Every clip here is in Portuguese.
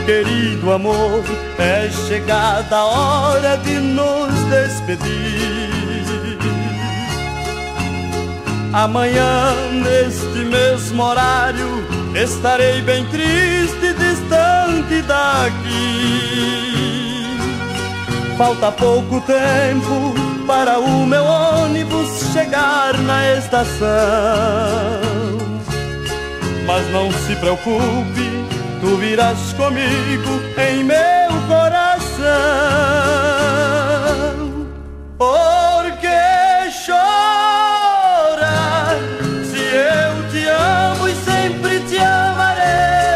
querido amor, é chegada a hora de nos despedir. Amanhã, neste mesmo horário, estarei bem triste, distante daqui. Falta pouco tempo para o meu ônibus chegar na estação. Mas não se preocupe, tu virás comigo em meu coração. Por que chorar se eu te amo e sempre te amarei?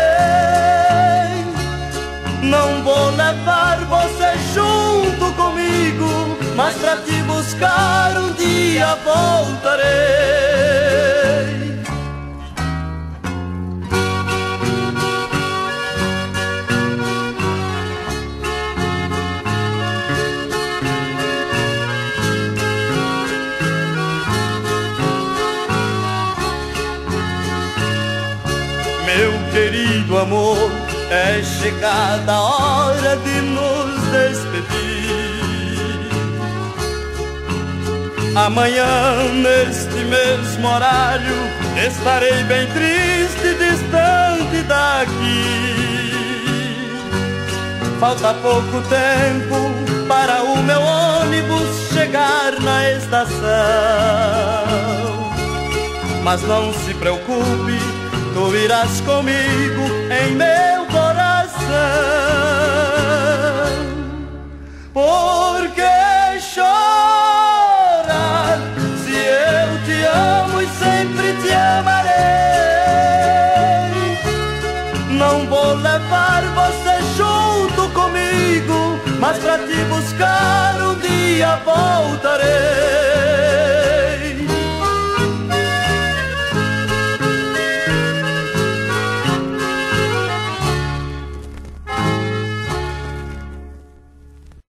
Não vou levar você junto comigo, mas pra te buscar um dia voltarei. Meu querido amor, é chegada a hora de nos despedir. Amanhã, neste mesmo horário, estarei bem triste, distante daqui. Falta pouco tempo para o meu ônibus chegar na estação. Mas não se preocupe, tu irás comigo em meu coração. Por que chorar se eu te amo e sempre te amarei? Não vou levar você junto comigo, mas pra te buscar um dia voltarei.